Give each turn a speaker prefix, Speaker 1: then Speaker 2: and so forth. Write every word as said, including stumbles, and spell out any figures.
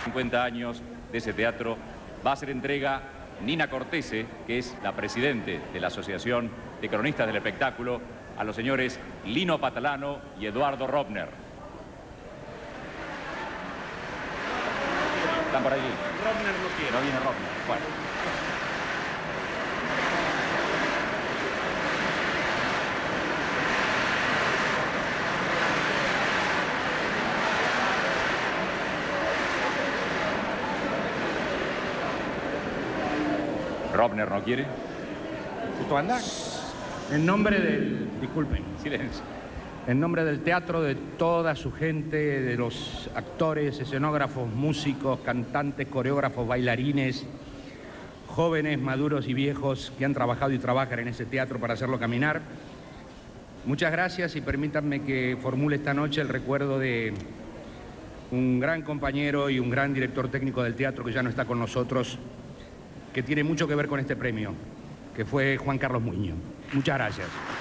Speaker 1: cincuenta años de ese teatro va a ser entrega Nina Cortese, que es la presidente de la Asociación de Cronistas del Espectáculo, a los señores Lino Patalano y Eduardo Robner. ¿Están por allí?
Speaker 2: Robner no quiere.
Speaker 1: No viene Robner. Bueno. Robner no quiere.
Speaker 2: ¿Tú andas? En nombre del... Disculpen.
Speaker 1: Silencio.
Speaker 2: En nombre del teatro, de toda su gente, de los actores, escenógrafos, músicos, cantantes, coreógrafos, bailarines, jóvenes, maduros y viejos que han trabajado y trabajan en ese teatro para hacerlo caminar. Muchas gracias y permítanme que formule esta noche el recuerdo de un gran compañero y un gran director técnico del teatro que ya no está con nosotros, que tiene mucho que ver con este premio, que fue Juan Carlos Muñoz. Muchas gracias.